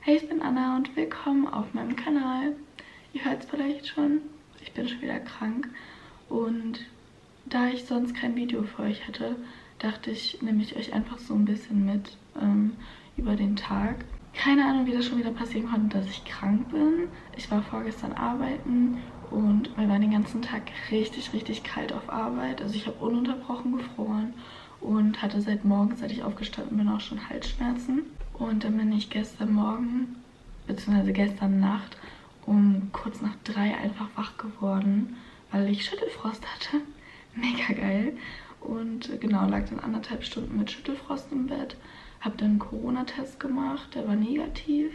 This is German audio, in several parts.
Hey, ich bin Anna und willkommen auf meinem Kanal. Ihr hört es vielleicht schon, ich bin schon wieder krank und da ich sonst kein Video für euch hatte, dachte ich, nehme ich euch einfach so ein bisschen mit über den Tag. Keine Ahnung, wie das schon wieder passieren konnte, dass ich krank bin. Ich war vorgestern arbeiten und mir war den ganzen Tag richtig kalt auf Arbeit. Also ich habe ununterbrochen gefroren und hatte seit morgens, seit ich aufgestanden bin, auch schon Halsschmerzen. Und dann bin ich gestern Morgen, beziehungsweise gestern Nacht, um kurz nach 3 einfach wach geworden, weil ich Schüttelfrost hatte. Mega geil. Und genau, lag dann 1,5 Stunden mit Schüttelfrost im Bett. Habe dann einen Corona-Test gemacht, der war negativ.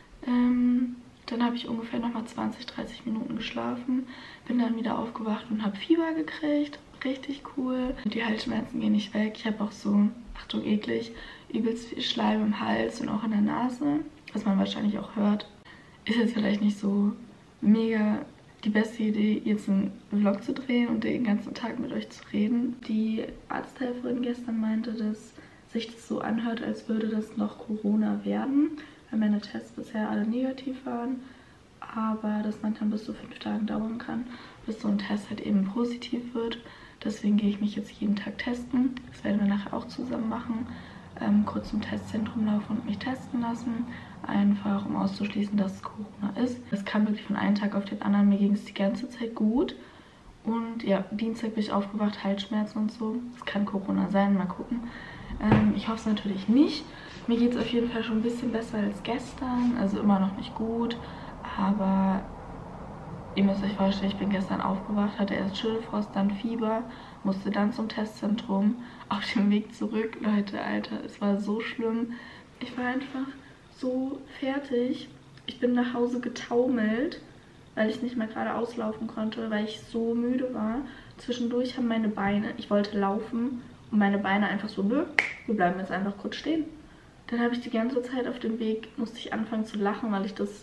Dann habe ich ungefähr nochmal 20-30 Minuten geschlafen. Bin dann wieder aufgewacht und habe Fieber gekriegt. Richtig cool. Die Halsschmerzen gehen nicht weg. Ich habe auch so, Achtung eklig, übelst viel Schleim im Hals und auch in der Nase, was man wahrscheinlich auch hört. Ist jetzt vielleicht nicht so mega die beste Idee, jetzt einen Vlog zu drehen und den ganzen Tag mit euch zu reden. Die Arzthelferin gestern meinte, dass sich das so anhört, als würde das noch Corona werden, weil meine Tests bisher alle negativ waren, aber dass man dann bis zu 5 Tagen dauern kann, bis so ein Test halt eben positiv wird. Deswegen gehe ich mich jetzt jeden Tag testen. Das werden wir nachher auch zusammen machen. Kurz zum Testzentrum laufen und mich testen lassen. Einfach, um auszuschließen, dass es Corona ist. Das kam wirklich von einem Tag auf den anderen. Mir ging es die ganze Zeit gut. Und ja, Dienstag bin ich aufgewacht, Halsschmerzen und so. Das kann Corona sein, mal gucken. Ich hoffe es natürlich nicht. Mir geht es auf jeden Fall schon ein bisschen besser als gestern. Also immer noch nicht gut. Aber ihr müsst euch vorstellen, ich bin gestern aufgewacht, hatte erst Schüttelfrost, dann Fieber, musste dann zum Testzentrum. Auf dem Weg zurück, Leute, Alter, es war so schlimm. Ich war einfach so fertig. Ich bin nach Hause getaumelt, weil ich nicht mehr gerade auslaufen konnte, weil ich so müde war. Zwischendurch haben meine Beine, ich wollte laufen und meine Beine einfach so, nö, wir bleiben jetzt einfach kurz stehen. Dann habe ich die ganze Zeit auf dem Weg, musste ich anfangen zu lachen, weil ich das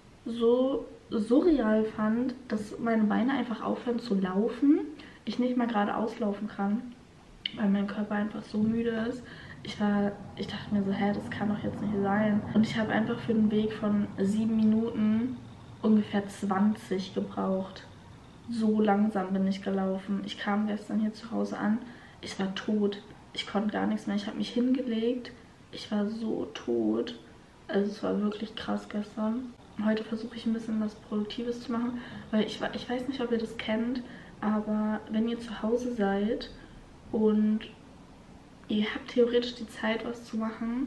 so surreal fand, dass meine Beine einfach aufhören zu laufen. Ich nicht mal gerade auslaufen kann, weil mein Körper einfach so müde ist. Ich dachte mir so, hä, das kann doch jetzt nicht sein. Und ich habe einfach für den Weg von 7 Minuten ungefähr 20 gebraucht. So langsam bin ich gelaufen. Ich kam gestern hier zu Hause an. Ich war tot. Ich konnte gar nichts mehr. Ich habe mich hingelegt. Ich war so tot. Also es war wirklich krass gestern. Heute versuche ich ein bisschen was Produktives zu machen, weil ich weiß nicht, ob ihr das kennt, aber wenn ihr zu Hause seid und ihr habt theoretisch die Zeit, was zu machen,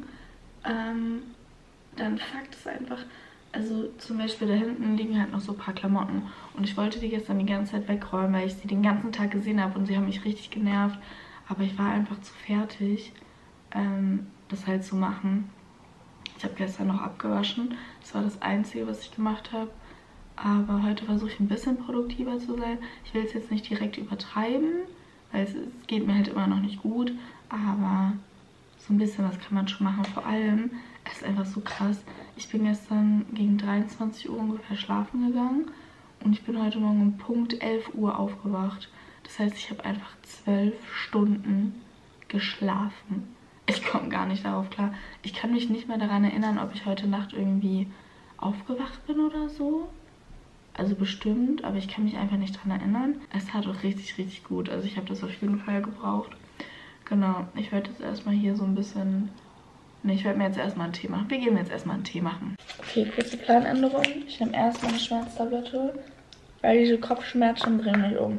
dann fuckt es einfach. Also zum Beispiel da hinten liegen halt noch so ein paar Klamotten und ich wollte die gestern die ganze Zeit wegräumen, weil ich sie den ganzen Tag gesehen habe und sie haben mich richtig genervt, aber ich war einfach zu fertig, das halt zu machen. Ich habe gestern noch abgewaschen. Das war das Einzige, was ich gemacht habe. Aber heute versuche ich ein bisschen produktiver zu sein. Ich will es jetzt nicht direkt übertreiben, weil es geht mir halt immer noch nicht gut. Aber so ein bisschen was kann man schon machen. Vor allem, es ist einfach so krass. Ich bin gestern gegen 23 Uhr ungefähr schlafen gegangen. Und ich bin heute Morgen um Punkt 11 Uhr aufgewacht. Das heißt, ich habe einfach 12 Stunden geschlafen. Ich komme gar nicht darauf klar. Ich kann mich nicht mehr daran erinnern, ob ich heute Nacht irgendwie aufgewacht bin oder so. Also bestimmt, aber ich kann mich einfach nicht daran erinnern. Es tat auch richtig gut. Also ich habe das auf jeden Fall gebraucht. Genau, ich werde jetzt erstmal hier so ein bisschen... Ne, ich werde mir jetzt erstmal einen Tee machen. Wir gehen jetzt erstmal einen Tee machen. Okay, kurze Planänderung. Ich nehme erstmal eine Schmerztablette, weil diese Kopfschmerzen bringen mich um.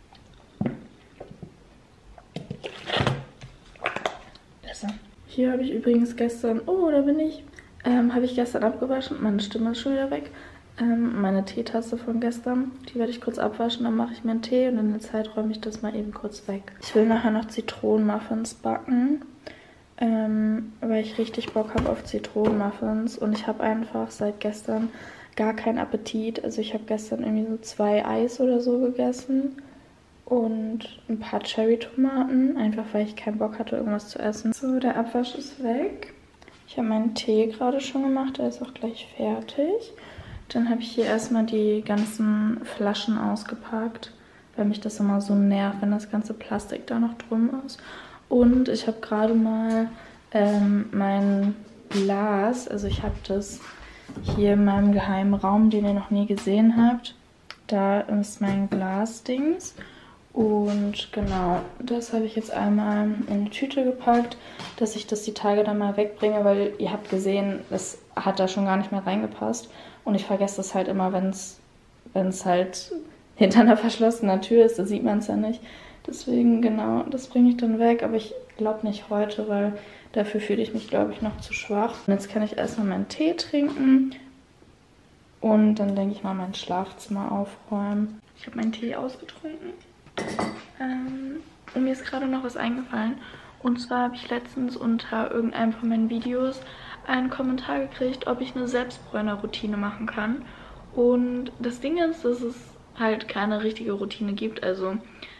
Hier habe ich übrigens gestern, oh, da bin ich, habe ich gestern abgewaschen. Meine Stimme ist schon wieder weg. Meine Teetasse von gestern, die werde ich kurz abwaschen, dann mache ich mir einen Tee und in der Zeit räume ich das mal eben kurz weg. Ich will nachher noch Zitronenmuffins backen, weil ich richtig Bock habe auf Zitronenmuffins und ich habe einfach seit gestern gar keinen Appetit. Also ich habe gestern irgendwie so 2 Eis oder so gegessen. Und ein paar Cherry-Tomaten, einfach weil ich keinen Bock hatte, irgendwas zu essen. So, der Abwasch ist weg. Ich habe meinen Tee gerade schon gemacht, der ist auch gleich fertig. Dann habe ich hier erstmal die ganzen Flaschen ausgepackt, weil mich das immer so nervt, wenn das ganze Plastik da noch drum ist. Und ich habe gerade mal mein Glas. Also ich habe das hier in meinem geheimen Raum, den ihr noch nie gesehen habt. Da ist mein Glasdings. Und genau, das habe ich jetzt einmal in eine Tüte gepackt, dass ich das die Tage dann mal wegbringe, weil ihr habt gesehen, es hat da schon gar nicht mehr reingepasst. Und ich vergesse das halt immer, wenn es halt hinter einer verschlossenen Tür ist, da sieht man es ja nicht. Deswegen, genau, das bringe ich dann weg. Aber ich glaube nicht heute, weil dafür fühle ich mich, glaube ich, noch zu schwach. Und jetzt kann ich erstmal meinen Tee trinken und dann denke ich mal mein Schlafzimmer aufräumen. Ich habe meinen Tee ausgetrunken. Und mir ist gerade noch was eingefallen. Und zwar habe ich letztens unter irgendeinem von meinen Videos einen Kommentar gekriegt, ob ich eine Selbstbräuner-Routine machen kann. Und das Ding ist, dass es halt keine richtige Routine gibt. Also,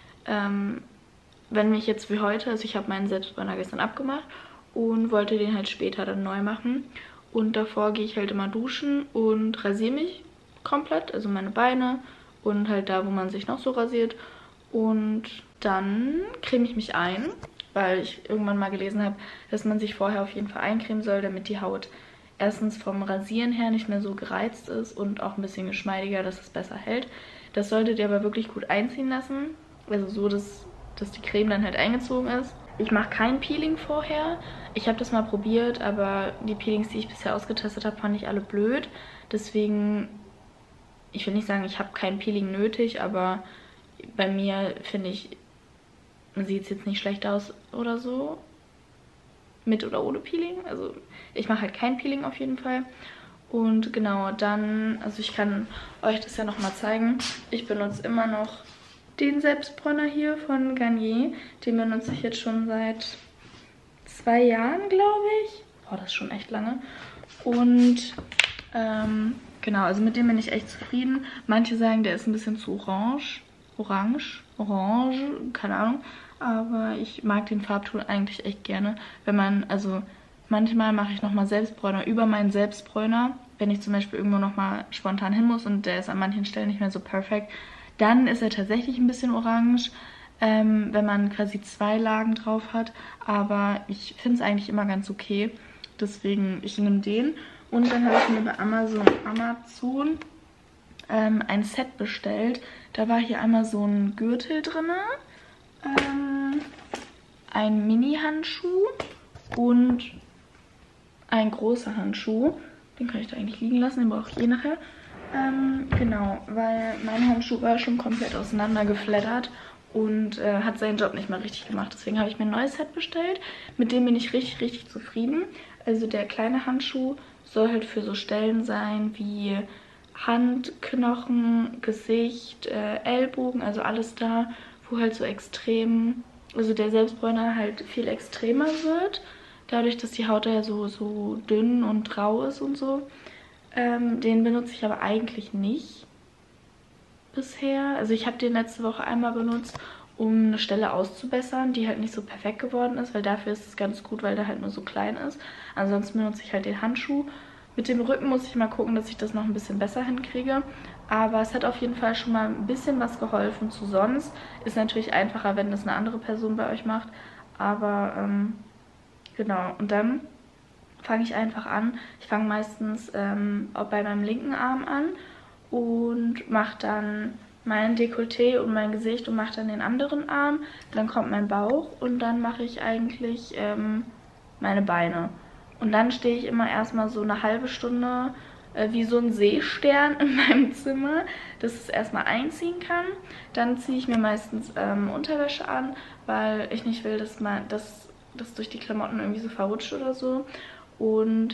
wenn mich jetzt wie heute, also ich habe meinen Selbstbräuner gestern abgemacht und wollte den halt später dann neu machen. Und davor gehe ich halt immer duschen und rasiere mich komplett, also meine Beine und halt da, wo man sich noch so rasiert. Und dann creme ich mich ein, weil ich irgendwann mal gelesen habe, dass man sich vorher auf jeden Fall eincremen soll, damit die Haut erstens vom Rasieren her nicht mehr so gereizt ist und auch ein bisschen geschmeidiger, dass es besser hält. Das solltet ihr aber wirklich gut einziehen lassen, also so, dass die Creme dann halt eingezogen ist. Ich mache kein Peeling vorher. Ich habe das mal probiert, aber die Peelings, die ich bisher ausgetestet habe, fand ich alle blöd. Deswegen, ich will nicht sagen, ich habe kein Peeling nötig, aber bei mir, finde ich, sieht es jetzt nicht schlecht aus oder so. Mit oder ohne Peeling. Also ich mache halt kein Peeling auf jeden Fall. Und genau, dann, also ich kann euch das ja nochmal zeigen. Ich benutze immer noch den Selbstbräuner hier von Garnier. Den benutze ich jetzt schon seit 2 Jahren, glaube ich. Boah, das ist schon echt lange. Und genau, also mit dem bin ich echt zufrieden. Manche sagen, der ist ein bisschen zu orange, keine Ahnung. Aber ich mag den Farbton eigentlich echt gerne. Wenn man, also manchmal mache ich nochmal Selbstbräuner über meinen Selbstbräuner. Wenn ich zum Beispiel irgendwo nochmal spontan hin muss und der ist an manchen Stellen nicht mehr so perfekt, dann ist er tatsächlich ein bisschen orange, wenn man quasi 2 Lagen drauf hat. Aber ich finde es eigentlich immer ganz okay. Deswegen, ich nehme den. Und dann habe ich mir bei Amazon ein Set bestellt. Da war hier einmal so ein Gürtel drin, ein Mini-Handschuh und ein großer Handschuh. Den kann ich da eigentlich liegen lassen, den brauche ich eh nachher. Genau, weil mein Handschuh war schon komplett auseinandergeflattert und hat seinen Job nicht mehr richtig gemacht. Deswegen habe ich mir ein neues Set bestellt. Mit dem bin ich richtig, richtig zufrieden. Also der kleine Handschuh soll halt für so Stellen sein wie Hand, Knochen, Gesicht, Ellbogen, also alles da, wo halt so extrem, also der Selbstbräuner halt viel extremer wird. Dadurch, dass die Haut ja so dünn und rau ist und so. Den benutze ich aber eigentlich nicht bisher. Also ich habe den letzte Woche einmal benutzt, um eine Stelle auszubessern, die halt nicht so perfekt geworden ist, weil dafür ist es ganz gut, weil der halt nur so klein ist. Ansonsten benutze ich halt den Handschuh. Mit dem Rücken muss ich mal gucken, dass ich das noch ein bisschen besser hinkriege. Aber es hat auf jeden Fall schon mal ein bisschen was geholfen zu sonst. Ist natürlich einfacher, wenn das eine andere Person bei euch macht. Aber genau, und dann fange ich einfach an. Ich fange meistens auch bei meinem linken Arm an und mache dann mein Dekolleté und mein Gesicht und mache dann den anderen Arm. Dann kommt mein Bauch und dann mache ich eigentlich meine Beine. Und dann stehe ich immer erstmal so eine halbe Stunde wie so ein Seestern in meinem Zimmer, dass es erstmal einziehen kann. Dann ziehe ich mir meistens Unterwäsche an, weil ich nicht will, dass das durch die Klamotten irgendwie so verrutscht oder so. Und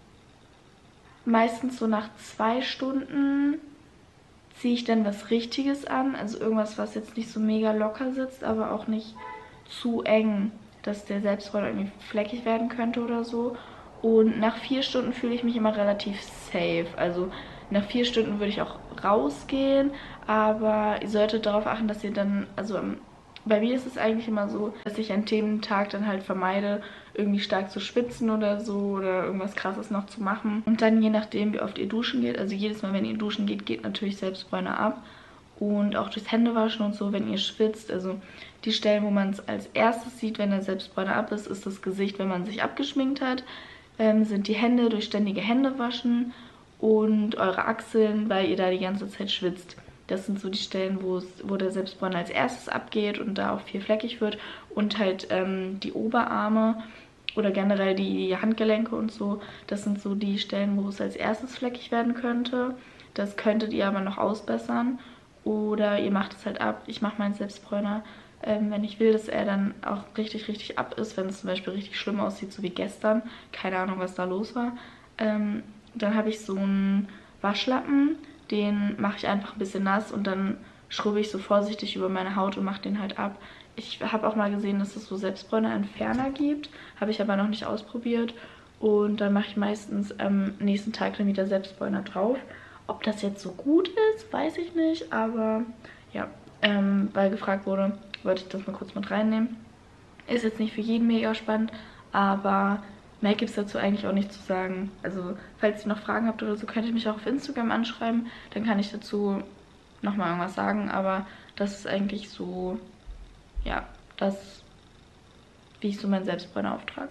meistens so nach 2 Stunden ziehe ich dann was Richtiges an. Also irgendwas, was jetzt nicht so mega locker sitzt, aber auch nicht zu eng, dass der Selbstbräuner irgendwie fleckig werden könnte oder so. Und nach 4 Stunden fühle ich mich immer relativ safe. Also nach 4 Stunden würde ich auch rausgehen, aber ihr solltet darauf achten, dass ihr dann, also bei mir ist es eigentlich immer so, dass ich an dem Tag dann halt vermeide, irgendwie stark zu schwitzen oder so oder irgendwas Krasses noch zu machen. Und dann je nachdem, wie oft ihr duschen geht, also jedes Mal, wenn ihr duschen geht, geht natürlich Selbstbräuner ab. Und auch durchs Händewaschen und so, wenn ihr schwitzt, also die Stellen, wo man es als erstes sieht, wenn der Selbstbräuner ab ist, ist das Gesicht, wenn man sich abgeschminkt hat. sind die Hände durch ständige Händewaschen und eure Achseln, weil ihr da die ganze Zeit schwitzt. Das sind so die Stellen, wo der Selbstbräuner als erstes abgeht und da auch viel fleckig wird. Und halt die Oberarme oder generell die Handgelenke und so. Das sind so die Stellen, wo es als erstes fleckig werden könnte. Das könntet ihr aber noch ausbessern. Oder ihr macht es halt ab. Ich mache meinen Selbstbräuner, wenn ich will, dass er dann auch richtig, richtig ab ist. Wenn es zum Beispiel richtig schlimm aussieht, so wie gestern. Keine Ahnung, was da los war. Dann habe ich so einen Waschlappen. Den mache ich einfach ein bisschen nass und dann schrubbe ich so vorsichtig über meine Haut und mache den halt ab. Ich habe auch mal gesehen, dass es so Selbstbräuner-Entferner gibt. Habe ich aber noch nicht ausprobiert. Und dann mache ich meistens am nächsten Tag dann wieder Selbstbräuner drauf. Ob das jetzt so gut ist, weiß ich nicht. Aber ja, weil gefragt wurde, wollte ich das mal kurz mit reinnehmen. Ist jetzt nicht für jeden mega spannend, aber mehr gibt es dazu eigentlich auch nicht zu sagen. Also, falls ihr noch Fragen habt oder so, könnt ihr mich auch auf Instagram anschreiben. Dann kann ich dazu nochmal irgendwas sagen. Aber das ist eigentlich so, ja, das, wie ich so meinen Selbstbräuner auftrage.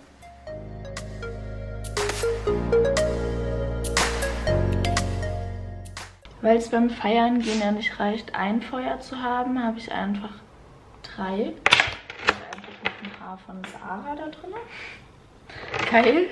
Weil es beim Feiern gehen ja nicht reicht, ein Feuer zu haben, habe ich einfach 3. Also einfach mit ein paar von Sarah da drin. Geil.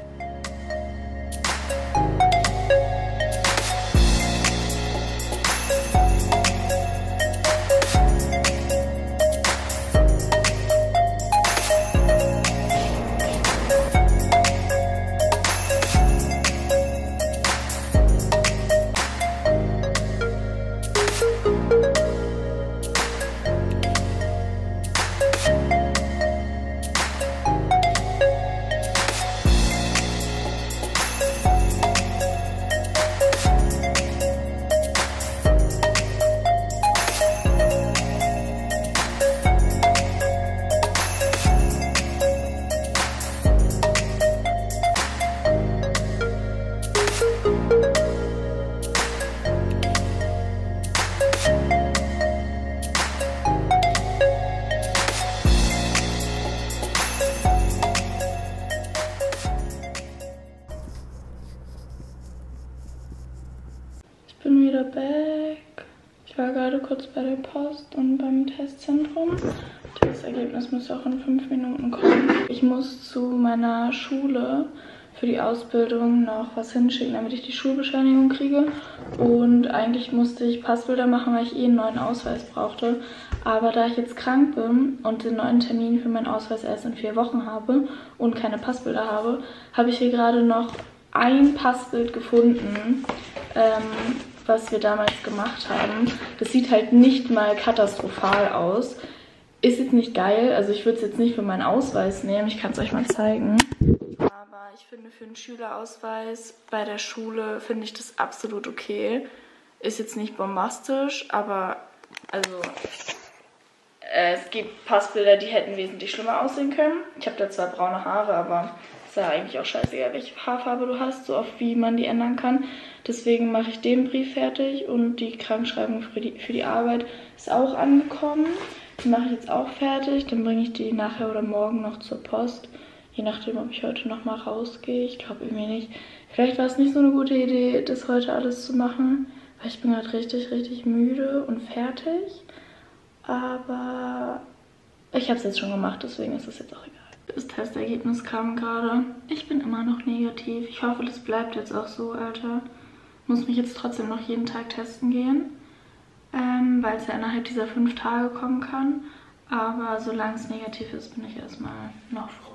Ich bin wieder back. Ich war gerade kurz bei der Post und beim Testzentrum. Das Ergebnis muss auch in 5 Minuten kommen. Ich muss zu meiner Schule für die Ausbildung noch was hinschicken, damit ich die Schulbescheinigung kriege. Und eigentlich musste ich Passbilder machen, weil ich einen neuen Ausweis brauchte. Aber da ich jetzt krank bin und den neuen Termin für meinen Ausweis erst in 4 Wochen habe und keine Passbilder habe, habe ich hier gerade noch ein Passbild gefunden, was wir damals gemacht haben. Das sieht halt nicht mal katastrophal aus. Ist jetzt nicht geil, also ich würde es jetzt nicht für meinen Ausweis nehmen, ich kann es euch mal zeigen. Aber ich finde, für einen Schülerausweis bei der Schule finde ich das absolut okay. Ist jetzt nicht bombastisch, aber also es gibt Passbilder, die hätten wesentlich schlimmer aussehen können. Ich habe da zwar braune Haare, aber ist ja eigentlich auch scheißegal, welche Haarfarbe du hast, so oft wie man die ändern kann. Deswegen mache ich den Brief fertig und die Krankschreibung für die Arbeit ist auch angekommen. Die mache ich jetzt auch fertig, dann bringe ich die nachher oder morgen noch zur Post. Je nachdem, ob ich heute noch mal rausgehe. Ich glaube irgendwie nicht. Vielleicht war es nicht so eine gute Idee, das heute alles zu machen, weil ich bin gerade richtig, richtig müde und fertig. Aber ich habe es jetzt schon gemacht, deswegen ist es jetzt auch egal. Das Testergebnis kam gerade. Ich bin immer noch negativ. Ich hoffe, das bleibt jetzt auch so, Alter. Muss mich jetzt trotzdem noch jeden Tag testen gehen, weil es ja innerhalb dieser 5 Tage kommen kann. Aber solange es negativ ist, bin ich erstmal noch froh.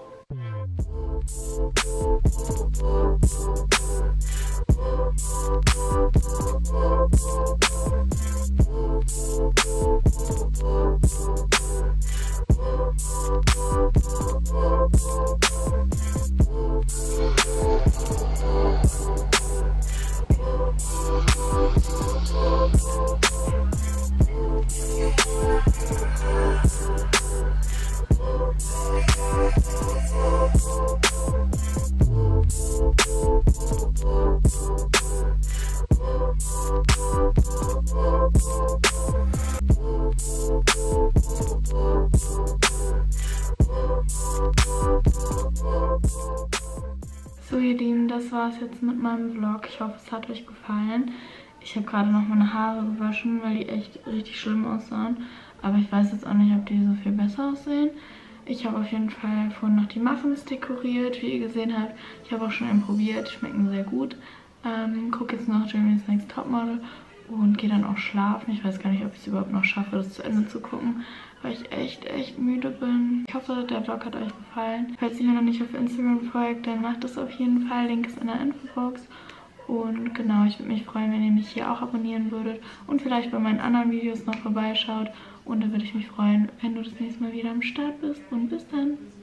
war es jetzt mit meinem Vlog. Ich hoffe, es hat euch gefallen. Ich habe gerade noch meine Haare gewaschen, weil die echt richtig schlimm aussahen. Aber ich weiß jetzt auch nicht, ob die so viel besser aussehen. Ich habe auf jeden Fall vorhin noch die Muffins dekoriert, wie ihr gesehen habt. Ich habe auch schon einen probiert, die schmecken sehr gut. Gucke jetzt noch Germany's Next Topmodel und gehe dann auch schlafen. Ich weiß gar nicht, ob ich es überhaupt noch schaffe, das zu Ende zu gucken, weil ich echt müde bin. Ich hoffe, der Vlog hat euch gefallen. Falls ihr mir noch nicht auf Instagram folgt, dann macht das auf jeden Fall. Link ist in der Infobox. Und genau, ich würde mich freuen, wenn ihr mich hier auch abonnieren würdet und vielleicht bei meinen anderen Videos noch vorbeischaut. Und dann würde ich mich freuen, wenn du das nächste Mal wieder am Start bist. Und bis dann!